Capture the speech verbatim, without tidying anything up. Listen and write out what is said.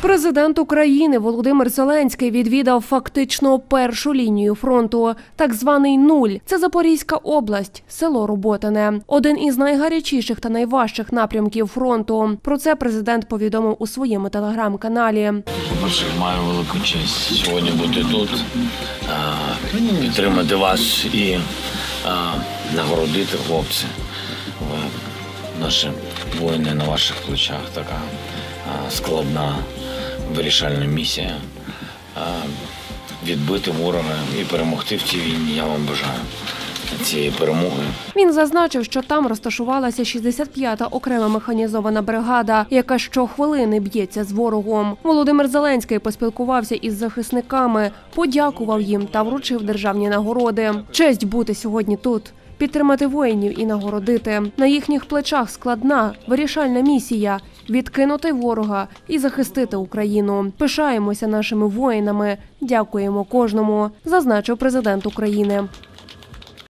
Президент України Володимир Зеленський відвідав фактично першу лінію фронту, так званий нуль. Це Запорізька область, село Роботине. Один із найгарячіших та найважчих напрямків фронту. Про це президент повідомив у своєму телеграм-каналі. По-перше, маю велику честь сьогодні бути тут, підтримати вас і нагородити, хлопці. Ви, наші воїни на ваших плечах, така складна вирішальна місія. Відбити ворога і перемогти в цій війні. Я вам бажаю цієї перемоги. Він зазначив, що там розташувалася шістдесят п'ята окрема механізована бригада, яка щохвилини б'ється з ворогом. Володимир Зеленський поспілкувався із захисниками, подякував їм та вручив державні нагороди. Честь бути сьогодні тут. Підтримати воїнів і нагородити. На їхніх плечах складна, вирішальна місія – відкинути ворога і захистити Україну. Пишаємося нашими воїнами, дякуємо кожному, зазначив президент України.